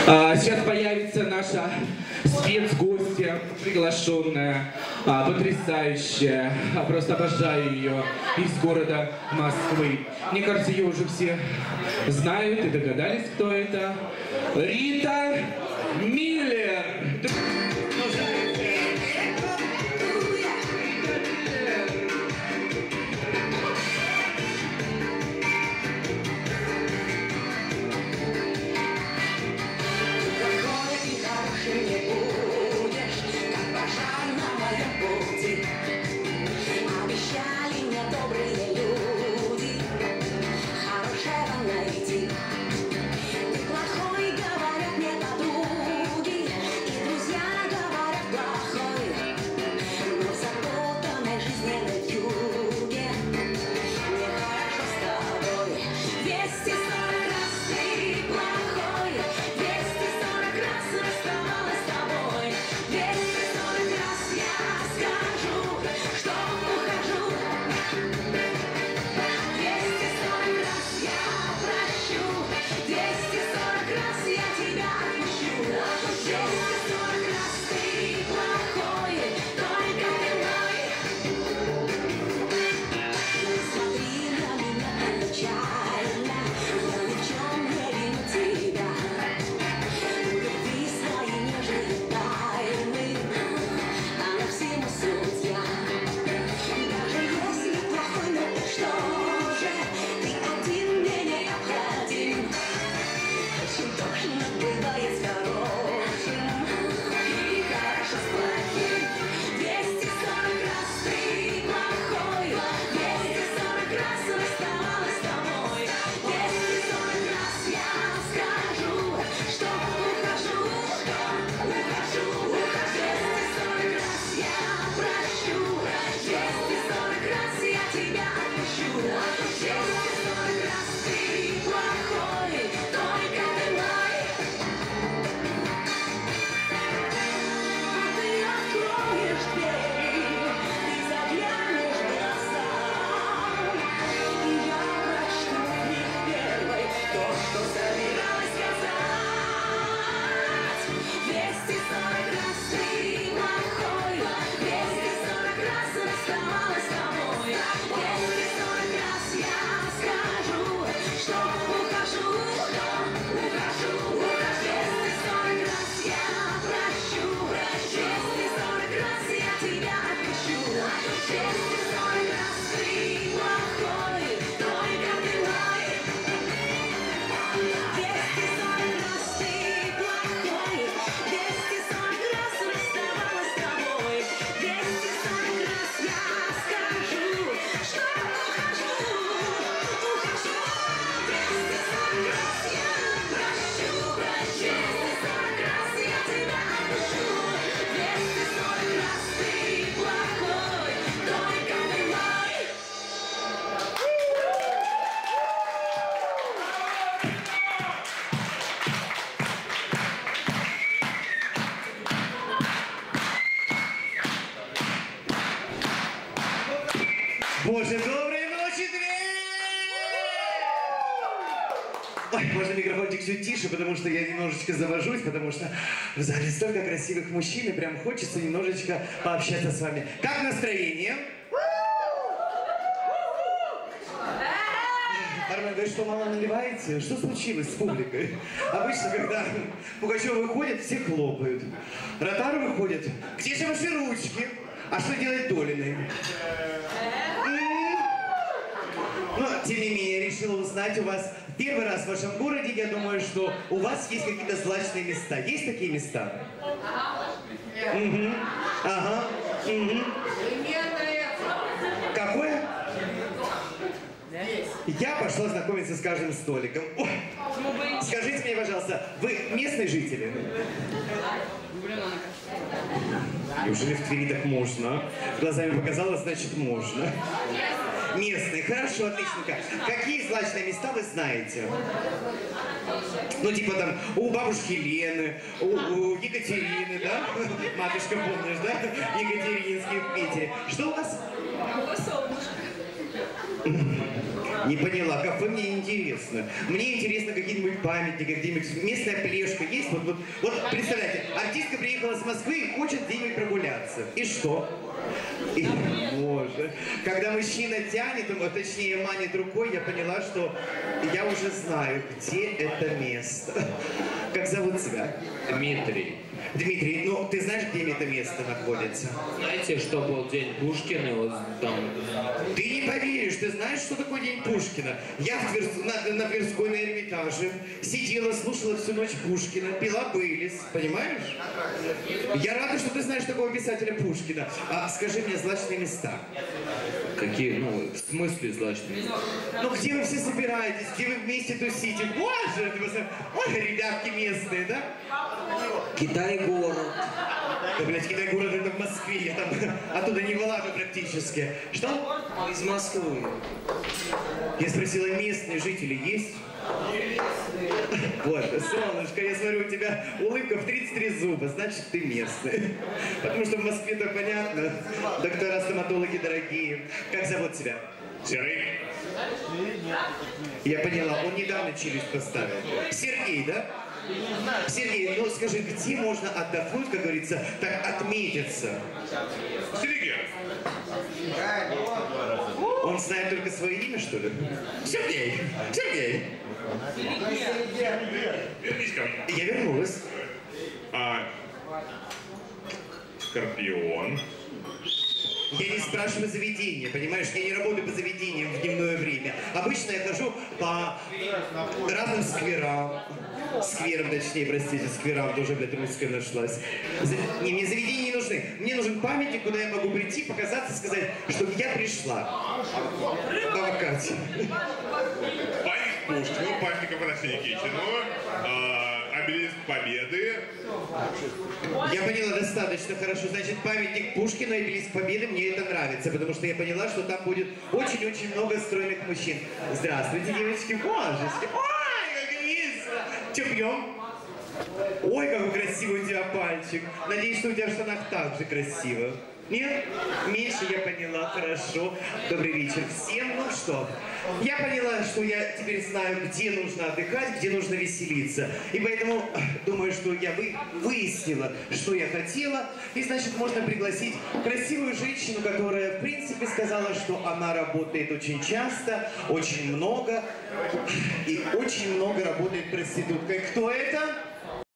Сейчас появится наша спецгостья, приглашенная, потрясающая. Просто обожаю ее, из города Москвы. Мне кажется, ее уже все знают и догадались, кто это. Рита Миллер. Боже, доброй ночи, Тверь! Ой, можно микрофончик чуть тише, потому что я немножечко завожусь, потому что в зале столько красивых мужчин, и прям хочется немножечко пообщаться с вами. Как настроение? Армен, вы что, мало наливаете? Что случилось с публикой? Обычно, когда Пугачев выходит, все хлопают. Ротару выходит. Где же ваши ручки? А что делать Долиной? Но, тем не менее, я решила узнать у вас первый раз в вашем городе. Я думаю, что у вас есть какие-то злачные места. Есть такие места? Угу. Ага. Угу. Какое? Я пошла знакомиться с каждым столиком. Ой. Скажите мне, пожалуйста, вы местный житель? Неужели в Твери так можно? Глазами показала, значит можно. Местный, хорошо, отличненько. Какие злачные места вы знаете? Ну, типа там у бабушки Лены, у Екатерины, да? Матушка, помнишь, да? Екатерининский в Питере. Что у вас? Не поняла, кафе мне интересно. Мне интересно какие-нибудь памятники, где-нибудь местная плешка есть. Вот представляете, артистка приехала с Москвы и хочет где-нибудь прогуляться. И что? И, боже, когда мужчина тянет, точнее манит рукой, я поняла, что я уже знаю, где это место. Как зовут тебя? Дмитрий. Дмитрий, ну ты знаешь, где это место находится? Знаете, что был день Пушкина, вот там... Ты не поверишь, ты знаешь, что такое День Пушкина? Я на Тверской на Эрмитаже сидела, слушала всю ночь Пушкина, пила Бейлис, понимаешь? Я рада, что ты знаешь такого писателя Пушкина. А скажи мне злачные места. Какие, ну, в смысле злачные? Ну где вы все собираетесь, где вы вместе тусите? Боже, ой, ребятки местные, да? Китай-город. Да, блядь, Китай-город это в Москве, я там оттуда не вылажу практически. Что? Из Москвы. Я спросила, местные жители есть? Вот, солнышко, я смотрю, у тебя улыбка в 33 зуба, значит, ты местный. Потому что в Москве-то понятно, доктора, стоматологи дорогие. Как зовут тебя? Серый. Я поняла, он недавно челюсть поставил. Сергей, да? Сергей, ну скажи, где можно отдохнуть, как говорится, так отметиться? Сергей. Он знает только свое имя, что ли? Сергей! Сергей! Вернись ко мне. Я вернулась. Скорпион. Я не спрашиваю заведения, понимаешь? Я не работаю по заведениям в дневное время. Обычно я хожу по разным скверам. Скверам, точнее, простите, скверам, тоже, блядь, русская нашлась. Не, мне заведения не нужны. Мне нужен памятник, куда я могу прийти, показаться, сказать, что я пришла. Баба Катя. Памятник Пушкину, памятник Афанасию Никитину, обелиск Победы. Я поняла достаточно хорошо. Значит, памятник Пушкину и обелиск Победы, мне это нравится, потому что я поняла, что там будет очень-очень много стройных мужчин. Здравствуйте, девочки, божечки. Ой, как весело. Че, пьем? Ой, какой красивый у тебя пальчик. Надеюсь, что у тебя в штанах так же красиво. Нет? Меньше я поняла, хорошо. Добрый вечер всем. Ну что, я поняла, что я теперь знаю, где нужно отдыхать, где нужно веселиться. И поэтому думаю, что я выяснила, что я хотела. И значит, можно пригласить красивую женщину, которая, в принципе, сказала, что она работает очень часто, очень много. И очень много работает проституткой. Кто это?